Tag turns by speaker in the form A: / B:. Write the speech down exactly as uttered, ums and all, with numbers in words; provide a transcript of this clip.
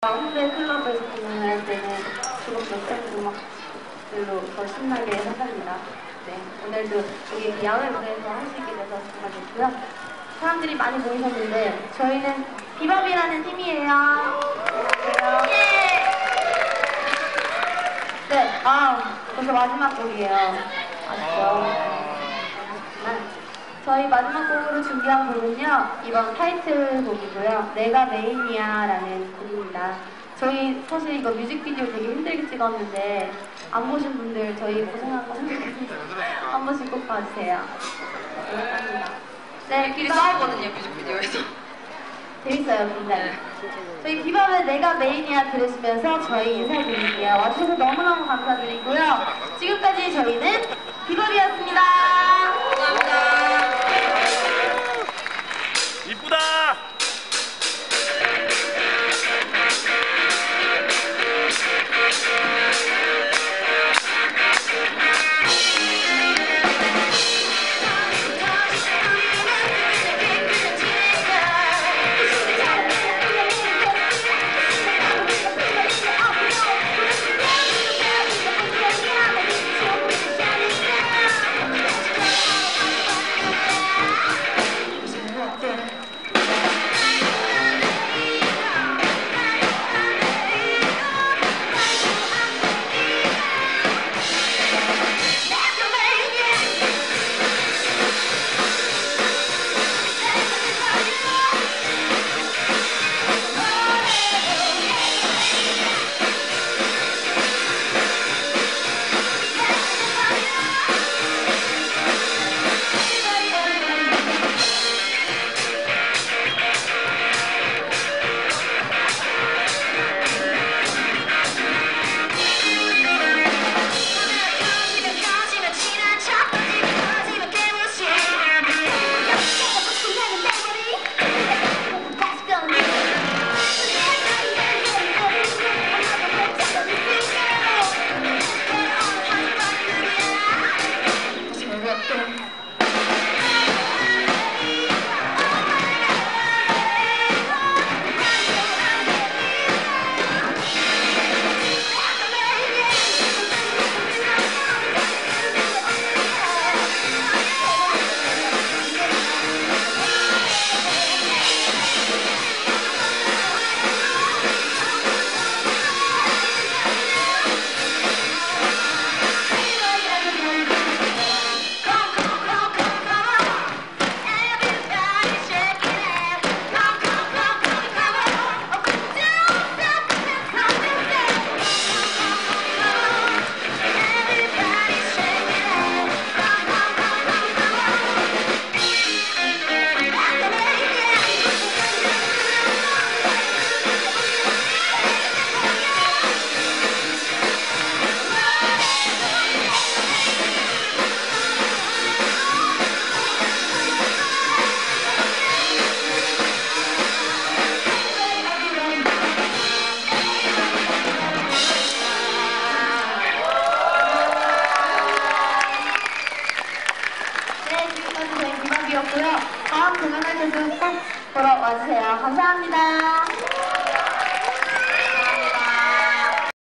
A: 홍대 클럽에서 공연할 때는 주로 몇장 음악들로 더 신나게 한답니다. 네, 오늘도 여기 야외 무대에서 할 수 있게 돼서 정말 좋고요. 사람들이 많이 모이셨는데 저희는 비밥이라는 팀이에요. 안녕하세요. 예! 네, 아, 벌써 마지막 곡이에요. 아시죠? 저희 마지막 곡으로 준비한 곡은요, 이번 타이틀곡이고요. 내가 메인이야 라는 곡입니다. 저희 사실 이거 뮤직비디오 되게 힘들게 찍었는데 안 보신 분들 저희 고생한 거 생각해서 한 번씩 꼭 봐주세요. 감사합니다. 네,
B: 우리끼리 싸우거든요, 뮤직비디오에서.
A: 재밌어요, 굉장히. 저희 비밥의 내가 메인이야 들으시면서 저희 인사드릴게요. 와주셔서 너무너무 감사드리고요. 지금까지 저희는 비밥이었습니다.
B: 감사합니다.
C: 이쁘다!
A: 다음 공연할 때도 꼭 보러 와주세요. 감사합니다.